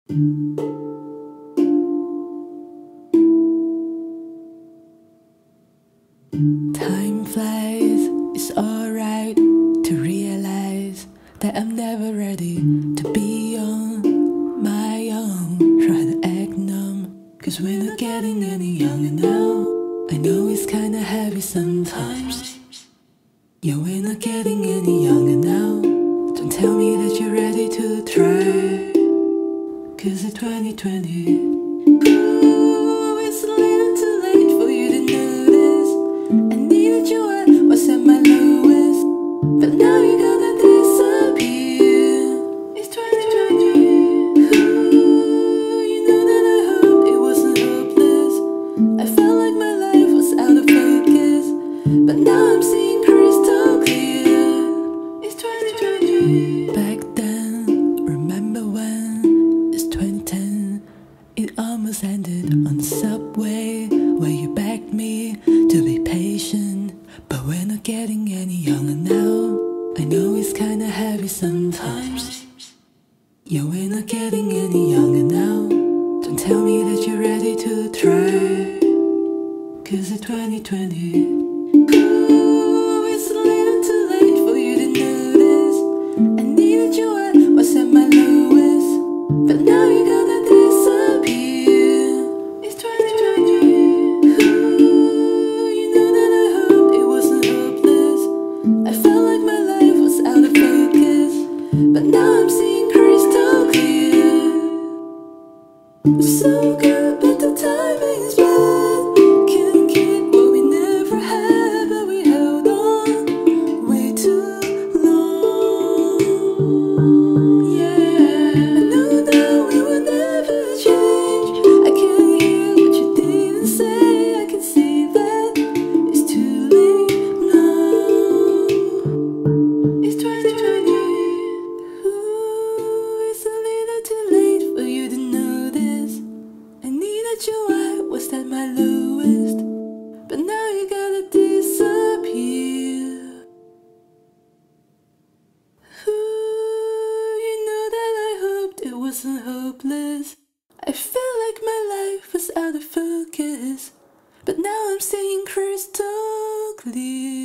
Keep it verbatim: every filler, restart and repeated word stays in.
Time flies, it's alright to realize that I'm never ready to be on my own. Try to act numb, cause we're not getting any younger now. I know it's kinda heavy sometimes. Yeah, we're not getting any younger now. Don't tell me that you're ready to try, cause it's twenty twenty. Ooh, it's a little too late for you to notice. I needed you, I was at my lowest, but now you're gonna disappear. It's twenty twenty. Ooh, you know that I hoped it wasn't hopeless. I felt like my life was out of focus, but now I'm seeing crystal clear. It's twenty twenty. Back then, remember when? It's twenty ten. It almost ended on the subway, where you begged me to be patient, but we're not getting any younger now. I know it's kinda heavy sometimes. Yeah, we're not getting any younger now. Don't tell me that you're ready to try, cause it's twenty twenty. Ooh, it's a little too late for you to notice. I needed you, I was at my lowest, but now you're gonna disappear. It's twenty twenty. Ooh, you know that I hoped it wasn't hopeless. I felt like my life was out of focus, but now I'm seeing crystal clear. So good, but the timing is bad. Can't keep what we never had, but we held on way too long. Yeah, I know that we will never change. I can't hear what you didn't say. I can see that it's too late now. It's twenty twenty. Ooh, it's a little too late for you to know this. I needed you, I was at my lowest, but now you gotta disappear. Ooh, you know that I hoped it wasn't hopeless. I felt like my life was out of focus, but now I'm seeing crystal clear.